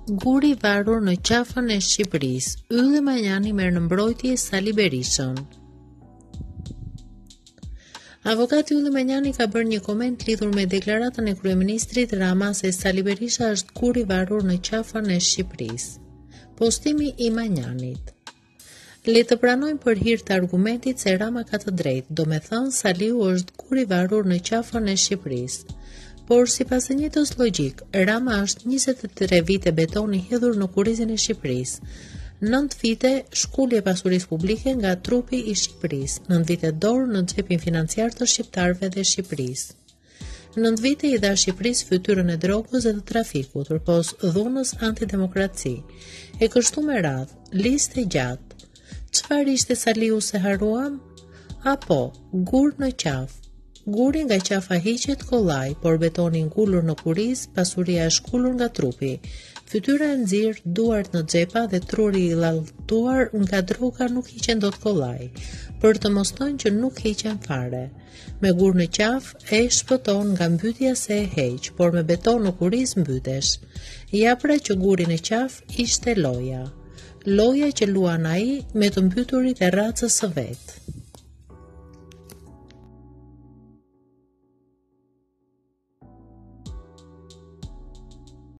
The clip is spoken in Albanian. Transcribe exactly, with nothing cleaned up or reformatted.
Guri varur në qafën e Shqipërisë. Ylli Manjani merr në mbrojtje Sali Berishën. Avokati Ylli Manjani ka bërë një koment lidhur me deklaratën e kryeministrit Rama se Sali Berisha është gur i varur në qafën e Shqipërisë. Postimi i Manjanit. Le të pranojmë për hir të argumentit se Rama ka të drejtë, do me thënë Saliu është gur i varur në qafën e Shqipërisë. Por si pas e njëjtës logjik, Rama është njëzet e tre vite betoni hedhur në kurrizin e Shqipërisë, nëntë vite shkullje pasurisë publike nga trupi i Shqipërisë, nëntë vite dorë në xhepin financiar të shqiptarëve dhe Shqipërisë. nëntë vite i dha Shqipërisë fytyrën e drogës dhe të trafikut, përpos dhunës antidemokraci. E kështu me radhë, listë e gjatë. Çfarë ishte Saliu se haruam? Apo, gur në qafë. Guri nga qafa hiqet kollaj, por betoni ngulur në kuriz, pasuria e shkullur nga trupi, fytyra e nxirr, duart në xhepa dhe truri i llalltuar nga droga nuk hiqen dot kollaj, për të mos thënë që nuk hiqen fare. Me gur në qaf e shpëton nga mbytja se e heq, por me beton në kuriz mbytesh. Ja pra që guri në qaf ishte loja. Loja që luan ai me të mbyturit e racës së vet.